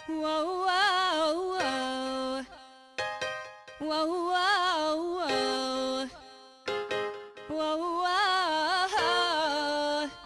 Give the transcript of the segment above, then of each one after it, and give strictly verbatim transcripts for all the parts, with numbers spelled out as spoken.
Whoa, whoa, whoa. Whoa, whoa, whoa. Whoa, whoa.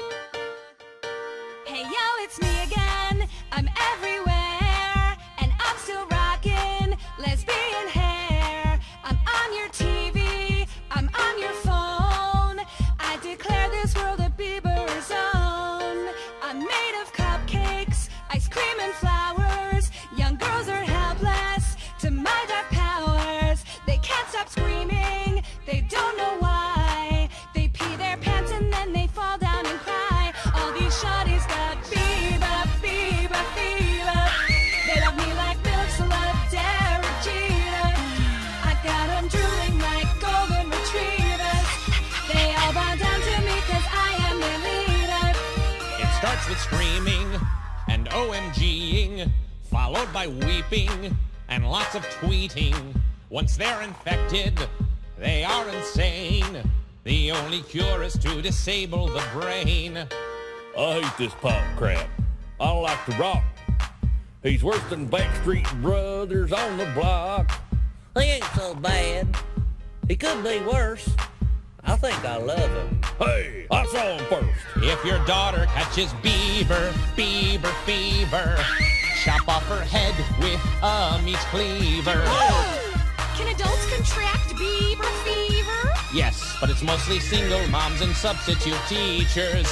Hey, yo, it's me again. I'm everywhere, and I'm still rocking lesbian hair. I'm on your T V, I'm on your phone. I declare this world a Bieber zone. I'm made of cupcakes, ice cream, and flowers. Young girls are helpless to my dark powers. They can't stop screaming, they don't know why. They pee their pants and then they fall down and cry. All these shawties got Bieber, Bieber, Bieber. They love me like milk, so love Derek Jeter. I got them drooling like golden retrievers. They all bow down to me cause I am their leader. It starts with screaming and OMGing, followed by weeping and lots of tweeting. Once they're infected, they are insane. The only cure is to disable the brain. I hate this pop crap. I like to rock. He's worse than Backstreet Brothers on the block. He ain't so bad. He could be worse. I think I love him. Hey, I saw him first. If your daughter catches Bieber, Bieber fever, chop off her head with a meat cleaver. Can adults contract Bieber fever? Yes, but it's mostly single moms and substitute teachers.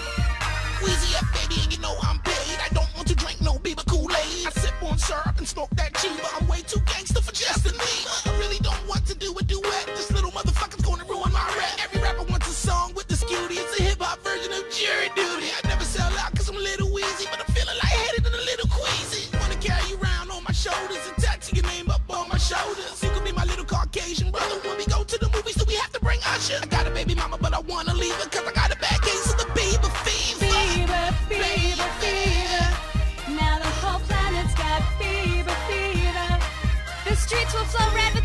Wheezy up, baby, and you know I'm paid. I don't want to drink no Bieber Kool-Aid. I sip on syrup and smoke that Chiba. I'm way too gangster for Justin Bieber. I really don't want to do a duet. This little motherfucker's gonna ruin my rap. Every rapper wants a song with the Scooty. It's a hip-hop version of jury duty. I never sell out cause I'm a little wheezy, but I'm feeling lightheaded and a little queasy. Wanna carry you around on my shoulders and tattoo your name up on my shoulders. You can be my little Caucasian brother. When we go to the movies, do we have to bring Usher? I got a baby mama, but I wanna leave her cause I got a bad case of the Bieber fever. Bieber, Bieber fever. Now the whole planet's got Bieber fever. The streets will flow red